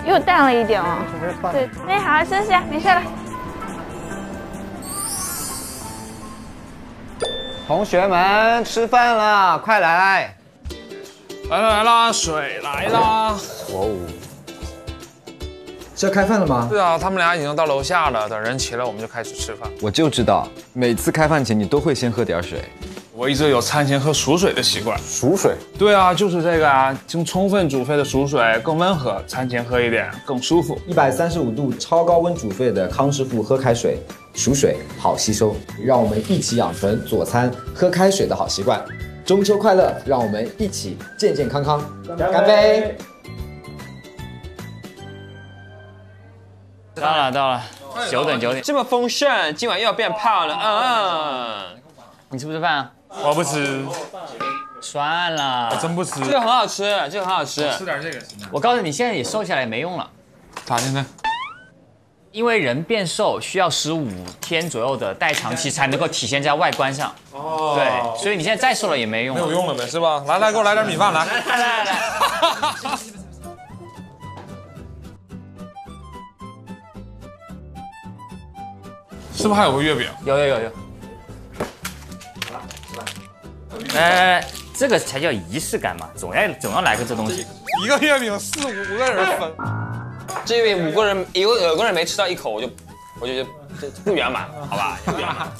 又淡了一点哦。对，那好好休息啊，没事了。 同学们，吃饭了，快来！ 来啦，水来啦！ 哇哦，是要开饭了吗？ 对啊，他们俩已经到楼下了，等人齐了我们就开始吃饭。 我就知道，每次开饭前你都会先喝点水。 我一直有餐前喝熟水的习惯。 熟水？ 对啊，就是这个啊，经充分煮沸的熟水更温和，餐前喝一点更舒服。 135度超高温煮沸的康师傅喝开水，熟水好吸收。让我们一起养成佐餐喝开水的好习惯。中秋快乐！让我们一起健健康康，干杯！ 到了，9点。这么丰盛，今晚又要变胖了。你吃不吃饭啊？ 我不吃。 算了， 我真不吃。 这个很好吃， 吃点这个。 我告诉你，现在你瘦下来也没用了。 咋的呢？ 因为人变瘦需要15天左右的代偿期才能够体现在外观上。哦。对，所以你现在再瘦了也没用。 没有用了呗，是吧？来，给我来点米饭，来。是不是还有个月饼？ 有。来，这个才叫仪式感嘛，总要来个这东西。 一个月饼4、5个人分。 这月饼5个人，有个人没吃到1口，我就觉得这不圆满，好吧？不圆满。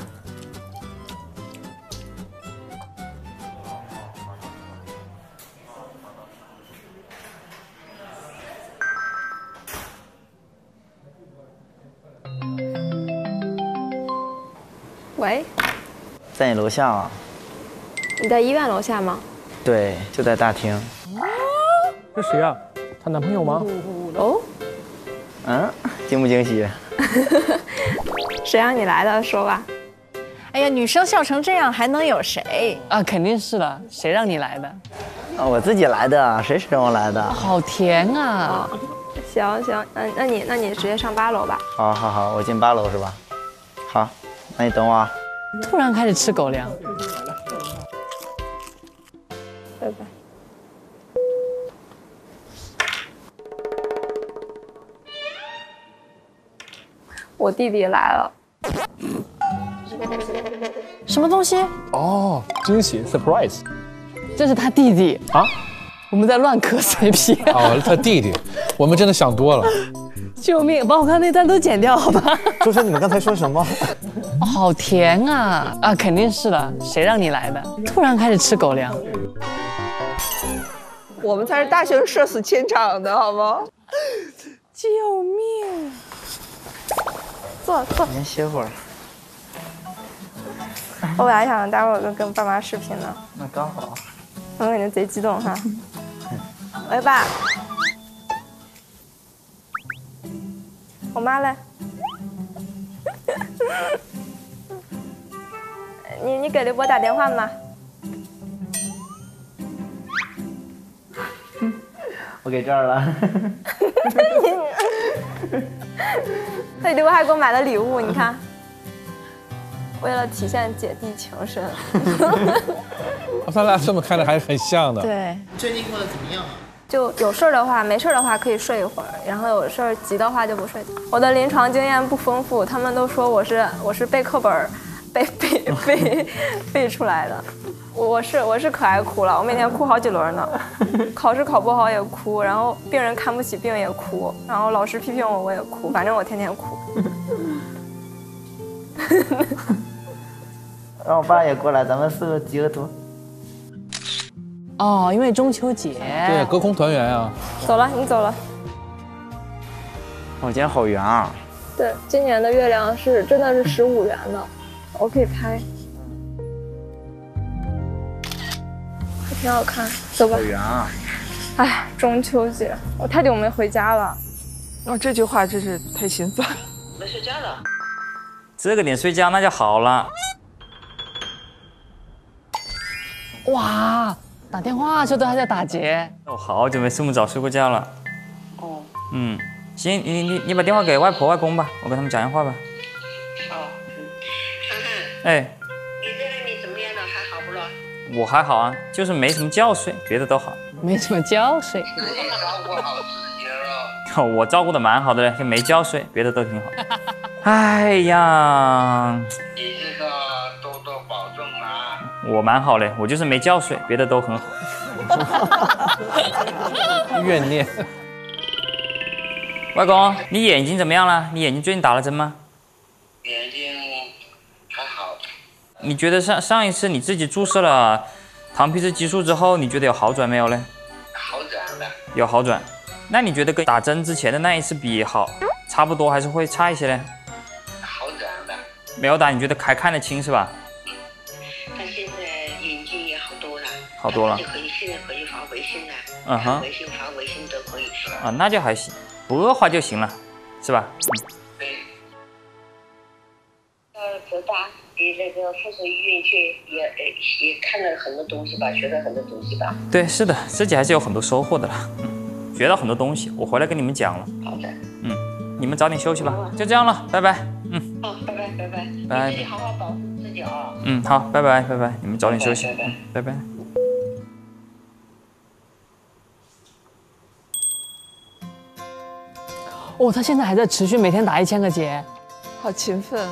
喂， 在你楼下啊？ 你在医院楼下吗？ 对，就在大厅。 这谁啊？她男朋友吗？ 哦， 惊不惊喜？ 谁让你来的？说吧。 哎呀，女生笑成这样，还能有谁啊？肯定是的，谁让你来的？ 我自己来的，谁让我来的？ 好甜啊！ 行，那你直接上8楼吧。 好，我进8楼是吧？好，那你等我啊。 突然开始吃狗粮。 拜拜。我弟弟来了。 什么东西？ 哦，惊喜 surprise。 这是他弟弟啊？我们在乱磕 CP。 哦，他弟弟，我们真的想多了。 救命！把我刚才那段都剪掉，好吧？ 周深，你们刚才说什么？ 好甜啊！啊，肯定是的，谁让你来的？突然开始吃狗粮。 我们才是大型社死现场的，好吗？ 救命！ 坐。 先歇会儿。 我本来想待会儿跟爸妈视频呢。 那刚好。 我感觉贼激动哈。喂，爸。我妈嘞？你给刘波打电话吗？ 我给这儿了。 对，刘波还给我买了礼物，你看，为了体现姐弟情深。 他俩这么看着还是很像的。 对。 最近过得怎么样啊？ 就有事儿的话，没事儿的话可以睡一会儿，然后有事儿急的话就不睡。我的临床经验不丰富，他们都说我是背课本背出来的。我是可爱哭了，我每天哭好几轮呢。考试考不好也哭，然后病人看不起病也哭，然后老师批评我也哭，反正我天天哭。 让我爸也过来，咱们4个集个图。 哦，因为中秋节。 对，隔空团圆啊。 走了，你走了。 我今天好圆啊。 对，今年的月亮真的是15圆的，我可以拍，还挺好看。走吧。 好圆啊。 哎，中秋节，我太久没回家了。 这句话真是太心酸了。 没睡觉了。这个点睡觉那就好了。 哇，打电话这都还在打结。 我好久没这么早睡过觉了。哦。行，你把电话给外婆外公吧，我跟他们讲一话吧。 哦。 哎。 你在那里怎么样了？还好不了？ 我还好啊，就是没什么觉睡，别的都好。 没什么觉睡。 自己照顾好自己了。 我照顾的蛮好的嘞，就没交税，别的都挺好。哎呀， 你这个多多保重啊！ 我蛮好嘞，我就是没交税，别的都很好。 怨念。 外公，你眼睛怎么样了？你眼睛最近打了针吗？ 眼睛还好。 你觉得上一次你自己注射了糖皮质激素之后，你觉得有好转没有嘞？ 好转了。 有好转。那你觉得跟打针之前的那一次比好，差不多还是会差一些嘞？ 好转了。 没有打，你觉得还看得清是吧？ 他现在眼睛也好多了。 好多了。 现在可以发微信了。 嗯哼。 微信发微信都可以。 啊，那就还行，不恶化就行了，是吧？ 对。浙大离那个附属医院去也看了很多东西吧，学了很多东西吧。 对，是的，自己还是有很多收获的啦。学到很多东西，我回来跟你们讲了。 好的。 你们早点休息吧，就这样了，拜拜。 好，拜拜拜拜。 拜。 你自己好好保护自己啊。 好，拜拜拜拜，你们早点休息。拜拜。 哦，他现在还在持续每天打1000个结， 好勤奋。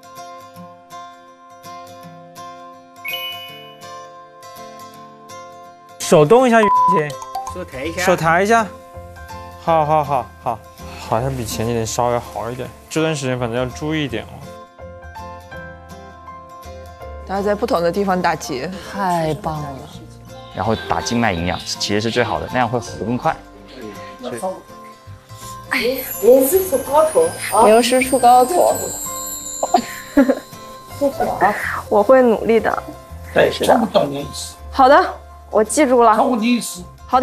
手动一下，姐。 手抬一下。 手抬一下。好，好像比前几天稍微好一点。这段时间反正要注意一点哦。 大家在不同的地方打结， 太棒了。 然后打静脉营养其实是最好的，那样会活得更快。 临时出高徒， 临时出高徒。我会努力的。 对， 是的。好的，我记住了。好的。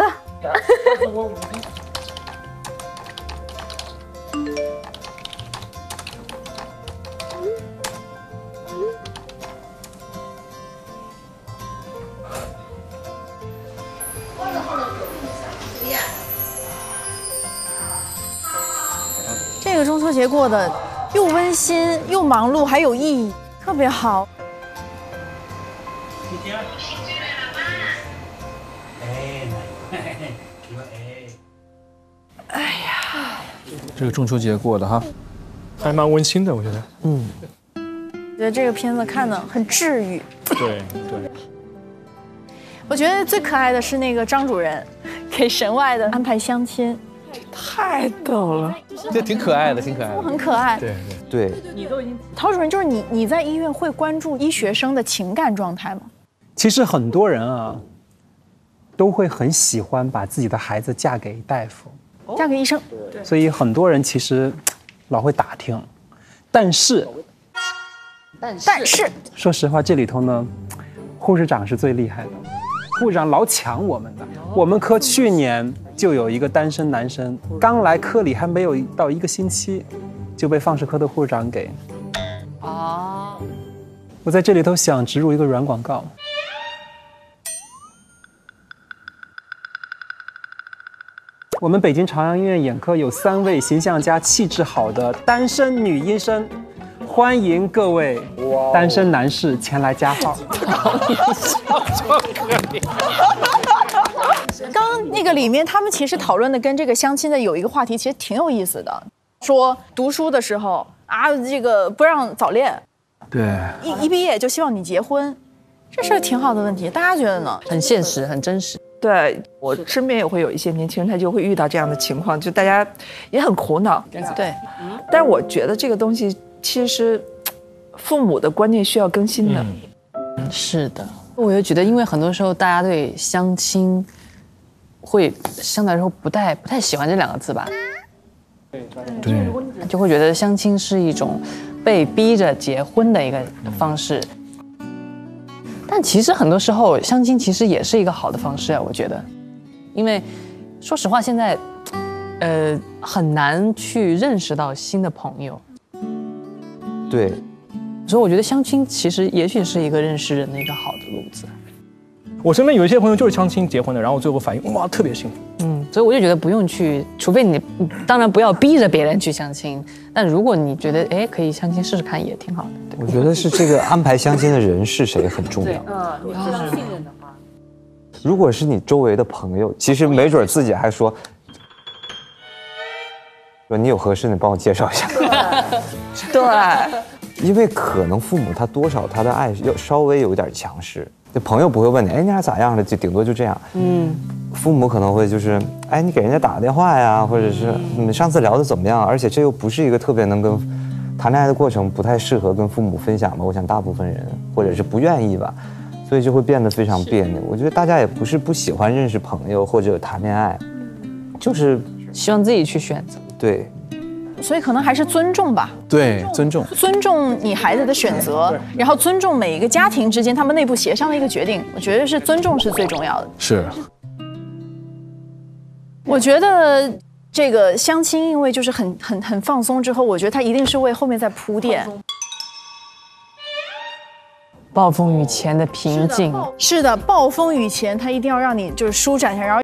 这个中秋节过得又温馨又忙碌，还有意义，特别好。 哎呀，这个中秋节过的哈， 还蛮温馨的，我觉得。 觉得这个片子看得很治愈。 对。 我觉得最可爱的是那个张主任给神外的安排相亲。 太逗了，这挺可爱的，挺可爱的， 很可爱。 对。 陶主任，就是你在医院会关注医学生的情感状态吗？ 其实很多人啊，都会很喜欢把自己的孩子嫁给大夫， 嫁给医生。 所以很多人其实老会打听，但是说实话，这里头呢，护士长是最厉害的，护士长老抢我们的。我们科去年就有一个单身男生，刚来科里还没有到1个星期，就被放射科的护士长给。我在这里头想植入一个软广告。我们北京朝阳医院眼科有3位形象佳、气质好的单身女医生，欢迎各位单身男士前来加号。 刚那个里面，他们其实讨论的跟这个相亲的有一个话题，其实挺有意思的，说读书的时候啊，这个不让早恋， 对， 一毕业就希望你结婚，这是个挺好的问题，大家觉得呢？ 很现实，很真实。 对， 我身边也会有一些年轻人，他就会遇到这样的情况，就大家也很苦恼。 对， 但是我觉得这个东西其实父母的观念需要更新的。 是的，我就觉得，因为很多时候大家对相亲会相对来说不太喜欢这2个字吧。 对， 就会觉得相亲是一种被逼着结婚的一个方式。但其实很多时候相亲其实也是一个好的方式啊，我觉得，因为说实话现在，很难去认识到新的朋友。 对， 所以我觉得相亲其实也许是一个认识人的一个好的路子。 我身边有一些朋友就是相亲结婚的，然后最后反应哇特别幸福。 所以我就觉得不用去，除非你当然不要逼着别人去相亲，但如果你觉得可以相亲试试看也挺好的。 我觉得是这个安排相亲的人是谁很重要。 你非常信任的话， 如果是你周围的朋友，其实没准自己还说， 说你有合适的，帮我介绍一下。 对， 因为可能父母他多少他的爱要稍微有点强势，就朋友不会问你，哎，你俩咋样了？就顶多就这样。父母可能会就是，哎，你给人家打个电话呀，或者是你们上次聊的怎么样？而且这又不是一个特别能跟谈恋爱的过程，不太适合跟父母分享吧。我想大部分人或者是不愿意吧，所以就会变得非常别扭。我觉得大家也不是不喜欢认识朋友或者谈恋爱，就是希望自己去选择。 对。 所以可能还是尊重吧。 对，尊重你孩子的选择，然后尊重每一个家庭之间他们内部协商的一个决定。我觉得是尊重是最重要的。 是。 我觉得这个相亲，因为就是很放松之后，我觉得他一定是为后面在铺垫。 暴风雨前的平静。 是的，暴风雨前他一定要让你就是舒展一下，然后。